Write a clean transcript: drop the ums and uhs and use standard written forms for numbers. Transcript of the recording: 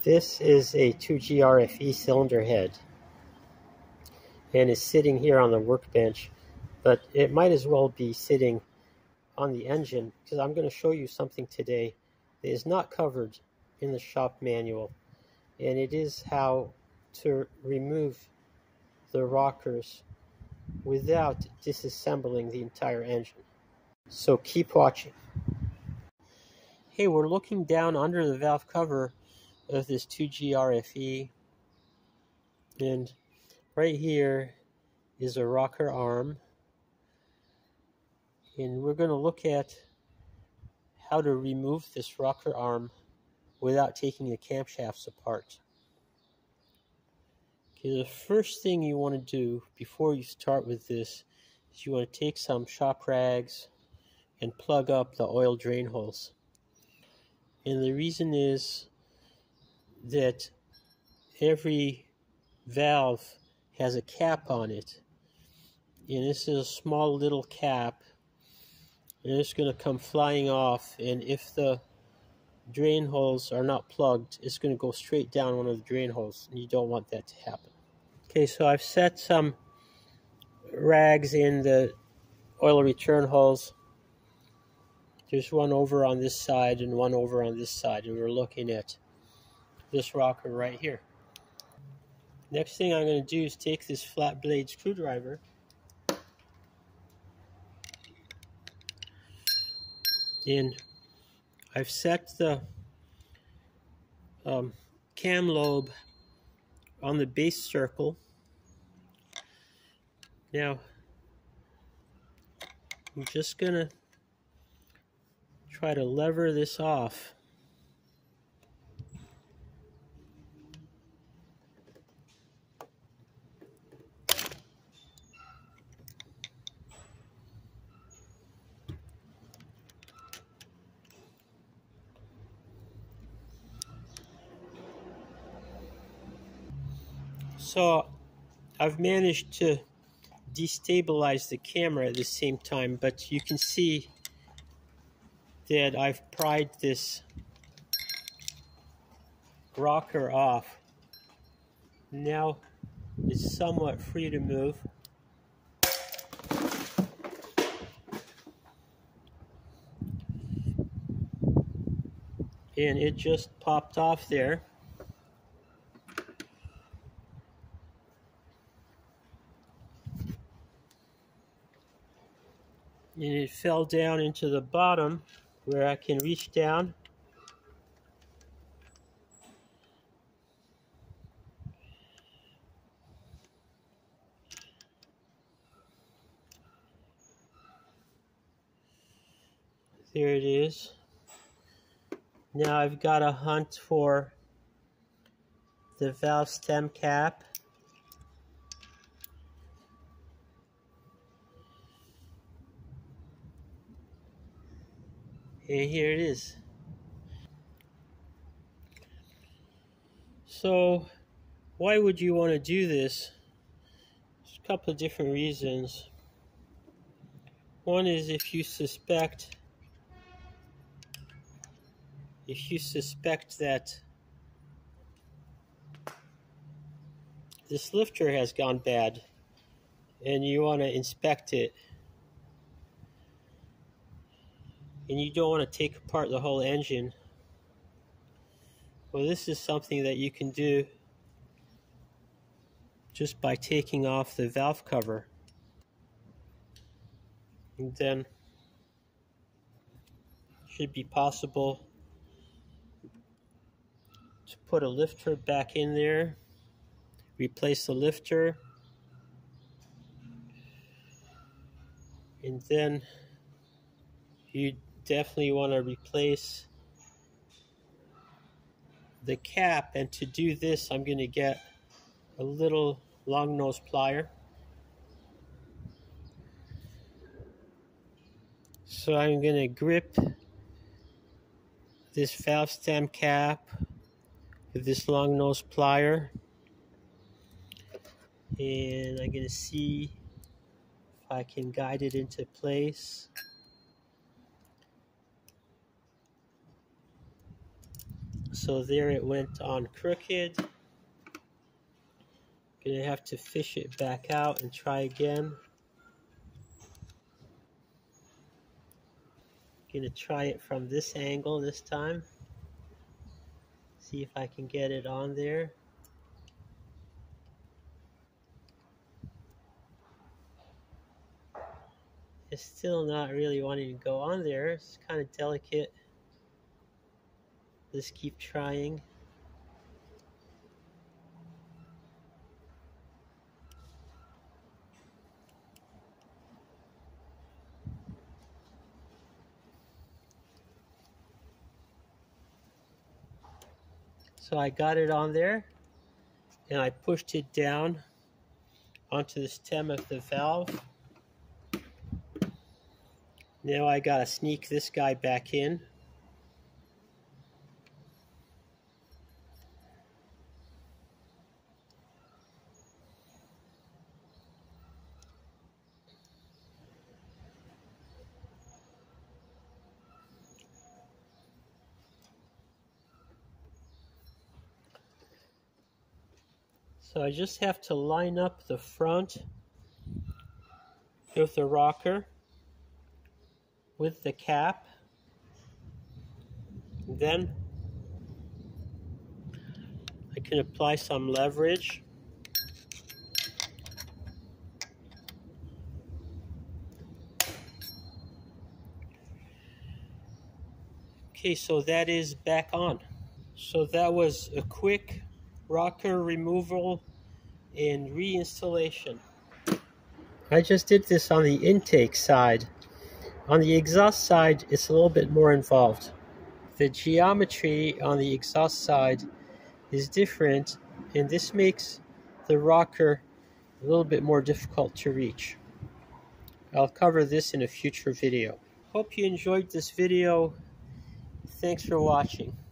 This is a 2GR-FE cylinder head, and it's sitting here on the workbench, but it might as well be sitting on the engine, because I'm going to show you something today that is not covered in the shop manual, and it is how to remove the rockers without disassembling the entire engine. So keep watching. Hey, we're looking down under the valve cover of this 2GR-FE, and right here is a rocker arm, and we're going to look at how to remove this rocker arm without taking the camshafts apart. Okay, the first thing you want to do before you start with this is you want to take some shop rags and plug up the oil drain holes. And the reason is that every valve has a cap on it, and this is a small little cap, and it's going to come flying off, and if the drain holes are not plugged, it's going to go straight down one of the drain holes, and you don't want that to happen. Okay, so I've set some rags in the oil return holes. There's one over on this side and one over on this side, and we're looking at this rocker right here. Next thing I'm going to do is take this flat blade screwdriver and I've set the cam lobe on the base circle. Now I'm just going to try to lever this off. So I've managed to destabilize the camera at the same time, but you can see that I've pried this rocker off. Now it's somewhat free to move. And it just popped off there. And it fell down into the bottom where I can reach down there it is. Now I've got to hunt for the valve stem cap. And here it is. So why would you want to do this? There's a couple of different reasons. One is if you suspect that this lifter has gone bad and you want to inspect it, and you don't want to take apart the whole engine, well, this is something that you can do just by taking off the valve cover. And then it should be possible to put a lifter back in there, replace the lifter, and then you definitely want to replace the cap. And to do this, I'm going to get a little long nose plier. So I'm going to grip this valve stem cap with this long nose plier, and I'm going to see if I can guide it into place. So there it went on crooked. Gonna have to fish it back out and try again. Gonna try it from this angle this time. See if I can get it on there. It's still not really wanting to go on there. It's kind of delicate. Just keep trying. So I got it on there, and I pushed it down onto the stem of the valve. Now I gotta sneak this guy back in. So I just have to line up the front of the rocker with the cap. Then I can apply some leverage. Okay, so that is back on. So that was a quick rocker removal and reinstallation. I just did this on the intake side. On the exhaust side, it's a little bit more involved. The geometry on the exhaust side is different, and this makes the rocker a little bit more difficult to reach. I'll cover this in a future video. Hope you enjoyed this video. Thanks for watching.